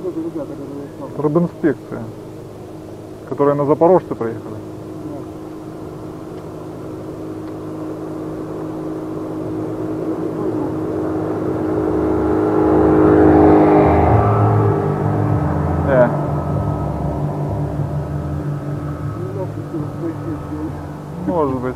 Рыбинспекция, которая на Запорожце приехали. Может быть.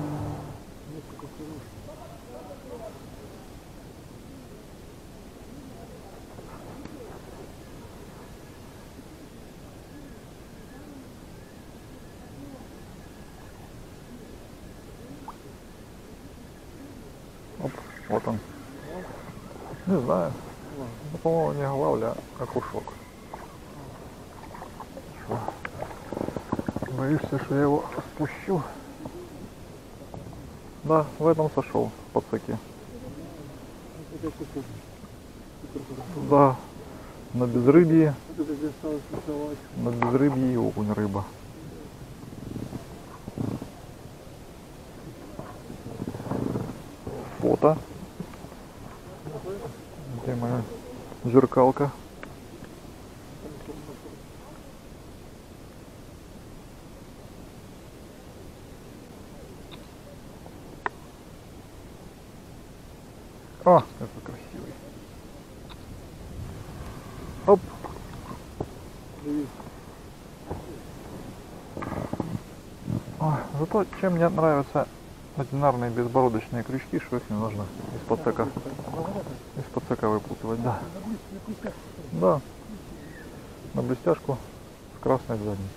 Оп, вот он. Не знаю. Ну, по-моему, не главля, а кушок. Что? Боишься, что я его спущу? Да, в этом сошел по цеке. Да, на безрыбье. На безрыбье и окунь рыба. Фото. Где моя зеркалка? О, какой красивый. Оп. О, зато чем мне нравятся одинарные безбородочные крючки, что их не нужно из-под цека выпутывать, да. Да. На блестяшку с красной задницей.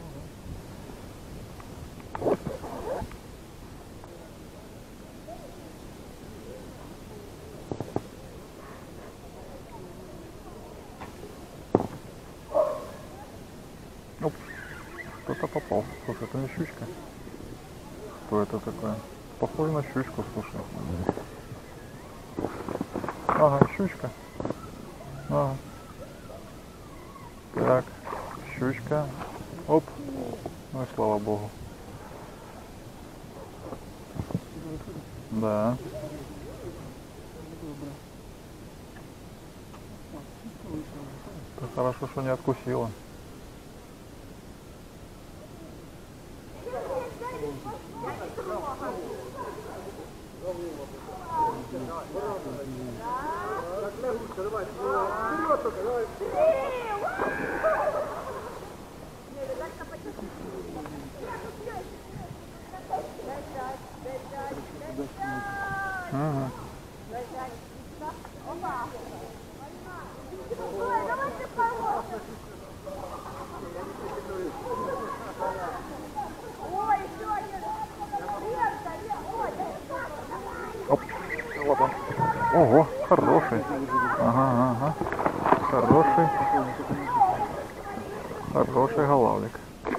Оп, кто-то попал. Слушай, это не щучка. Что это такое? Похоже на щучку, слушай. Ага, щучка. Ага. Так, щучка. Оп. Ну и слава богу. Да. Это хорошо, что не откусила. Ага. Оп. Вот он. Ого, хороший. Ага, ага. Хороший голавлик.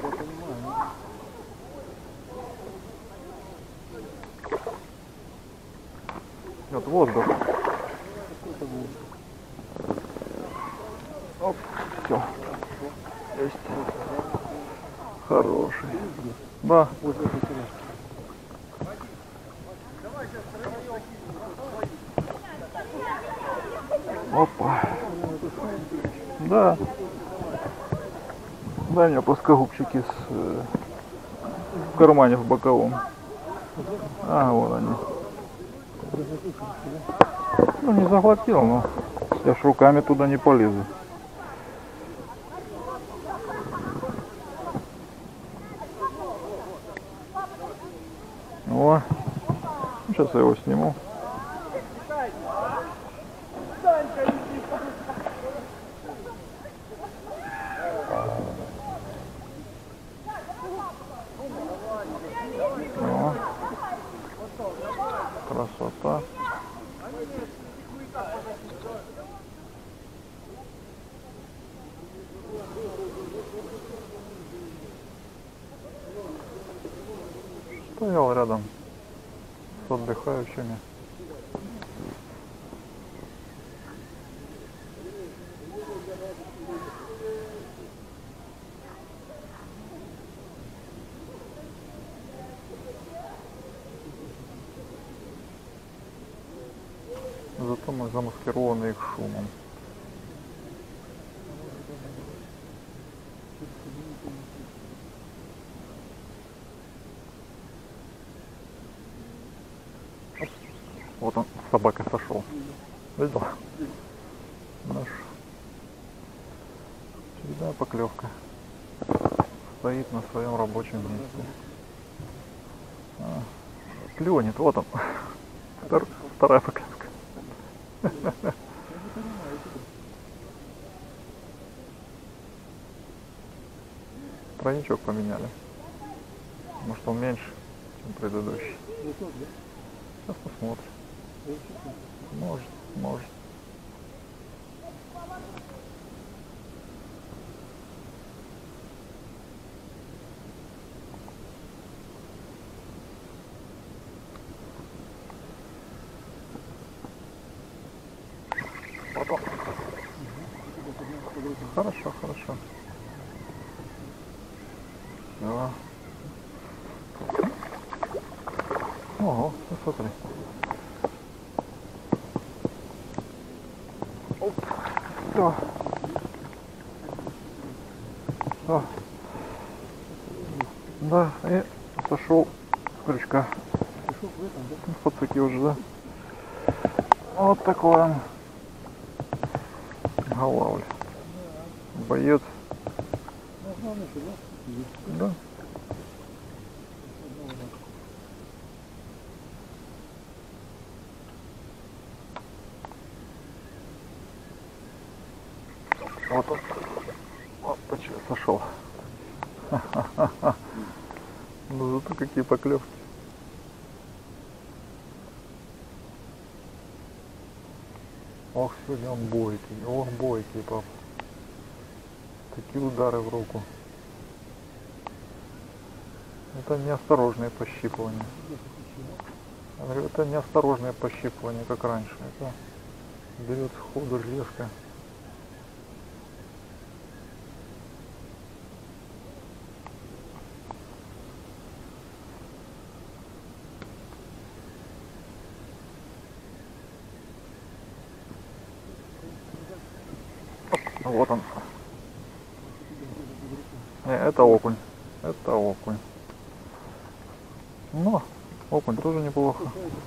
Вот воздух. Оп, все. Есть. Хороший. Да. Опа. Да. Дай мне плоскогубчики в кармане в боковом. А, вот они. Ну, не заглотил, но я ж руками туда не полезу. О, сейчас я его сниму. О, красота. Стоял рядом с отдыхающими. Зато мы замаскированы их шумом. Вот он с собакой сошел. Видел? Наш. Очередная поклевка. Стоит на своем рабочем месте. Клюнет, вот он. Вторая поклевка. Тройничок поменяли. Может, он меньше, чем предыдущий. Сейчас посмотрим. Может. Потом. Хорошо. Да. Ого, ну смотри. Оп. Все. Все. Да, и сошел с крючка. В подсыке уже, да. Вот такой он. Голавль. Боец. Да. Вот он. Вот почему сошел. Ну зато какие поклевки. Ох, сегодня он бойкий. Ох, бойкий, пап. Такие удары в руку. Это неосторожное пощипывание. Я говорю, это неосторожное пощипывание, как раньше. Это берет сходу резко. Вот он. Не, это окунь. Это окунь. Но окунь тоже неплохо.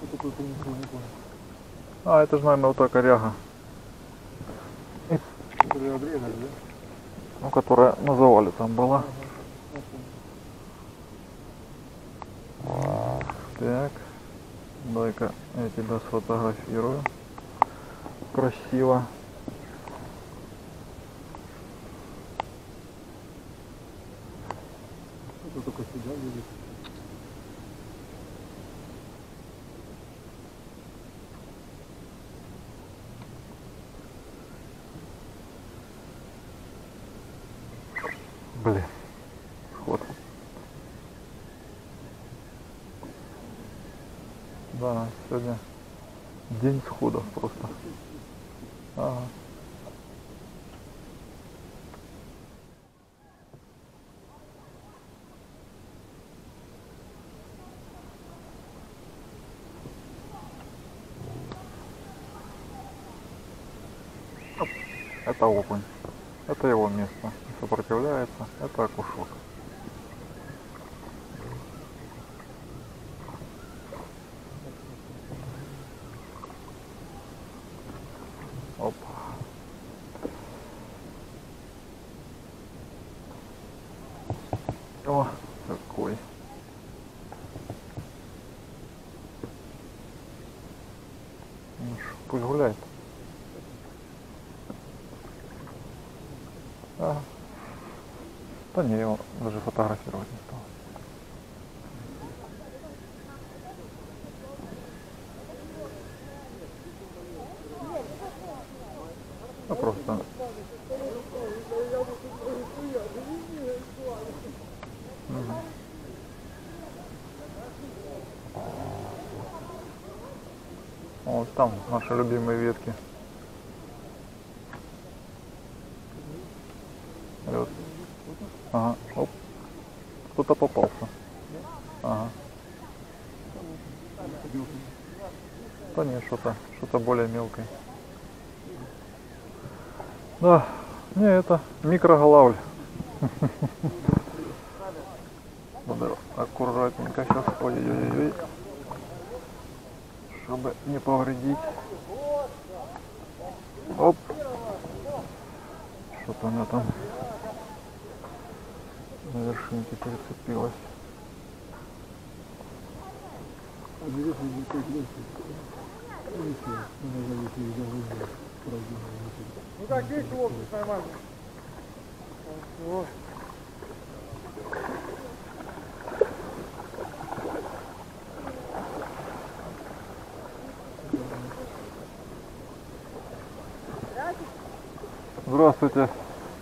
А, это же, наверное, вот такая ряга. Ну, которая на завале там была. Так. Дай-ка я тебя сфотографирую. Красиво. Это только сюда едет. Блин, сход. Да, сегодня день сходов просто. Ага. Это окунь. Это его место. Не сопротивляется. Это окушок. Оп. О, какой. Ну, пусть гуляет. Ага. Да не, его даже фотографировать не стал. Ну просто. Угу. Вот там наши любимые ветки. Вот. Ага, оп. Кто-то попался. Ага. Да нет, что-то более мелкое. Да, не, это микроголавль. Надо аккуратненько сейчас. Ой-ой-ой. чтобы не повредить. Оп. Что-то она там на вершинке прицепилась. Ну как есть лодку нормально. Вот. Здравствуйте.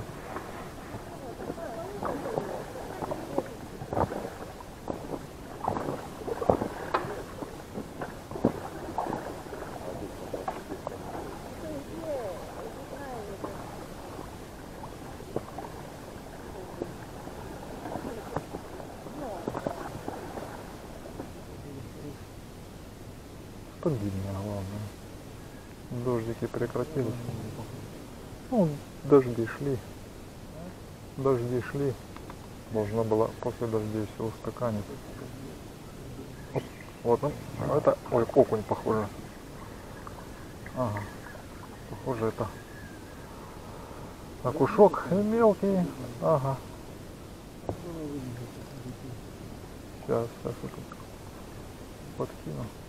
Стабильно, главное. Дождики прекратились. Ну, дожди шли. Дожди шли. Должно было после дождей все устаканить. Оп, вот он. Это, ой, окунь похоже. Ага. Похоже это окушок мелкий. Ага. Сейчас я тут подкину.